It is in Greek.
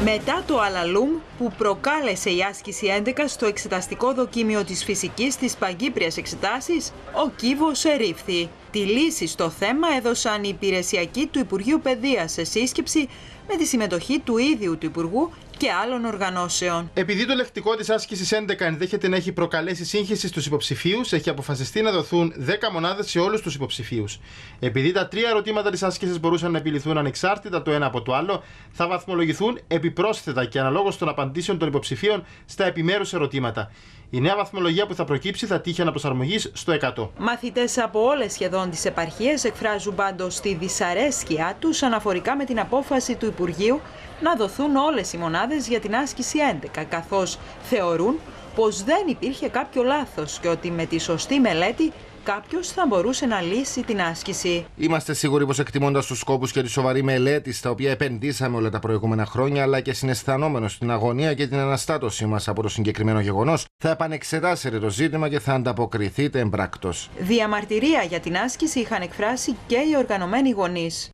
Μετά το αλαλούμ που προκάλεσε η άσκηση 11 στο εξεταστικό δοκίμιο της φυσικής της Παγκύπριας Εξετάσεις, ο κύβος ερήφθη. Τη λύση στο θέμα έδωσαν οι υπηρεσιακοί του Υπουργείου Παιδείας σε σύσκεψη με τη συμμετοχή του ίδιου του Υπουργού και άλλων οργανώσεων. Επειδή το λεκτικό της άσκησης 11 ενδέχεται να έχει προκαλέσει σύγχυση στους υποψηφίους, έχει αποφασιστεί να δοθούν 10 μονάδες σε όλους τους υποψηφίους. Επειδή τα 3 ερωτήματα της άσκησης μπορούσαν να επιληθούν ανεξάρτητα το ένα από το άλλο, θα βαθμολογηθούν επιπρόσθετα και αναλόγως των απαντήσεων των υποψηφίων στα επιμέρους ερωτήματα. Η νέα βαθμολογία που θα προκύψει θα τύχει αναπροσαρμογής στο 100. Μαθητές από όλες σχεδόν τις επαρχίες εκφράζουν πάντως τη δυσαρέσκειά τους αναφορικά με την απόφαση του Υπουργείου να δοθούν όλες οι μονάδες για την άσκηση 11, καθώς θεωρούν πως δεν υπήρχε κάποιο λάθος και ότι με τη σωστή μελέτη κάποιος θα μπορούσε να λύσει την άσκηση. Είμαστε σίγουροι πως εκτιμώντας τους σκόπους και τη σοβαρή μελέτη στα οποία επενδύσαμε όλα τα προηγούμενα χρόνια, αλλά και συναισθανόμενος την αγωνία και την αναστάτωσή μας από το συγκεκριμένο γεγονός, θα επανεξετάσετε το ζήτημα και θα ανταποκριθείτε εμπράκτος. Διαμαρτυρία για την άσκηση είχαν εκφράσει και οι οργανωμένοι γονείς.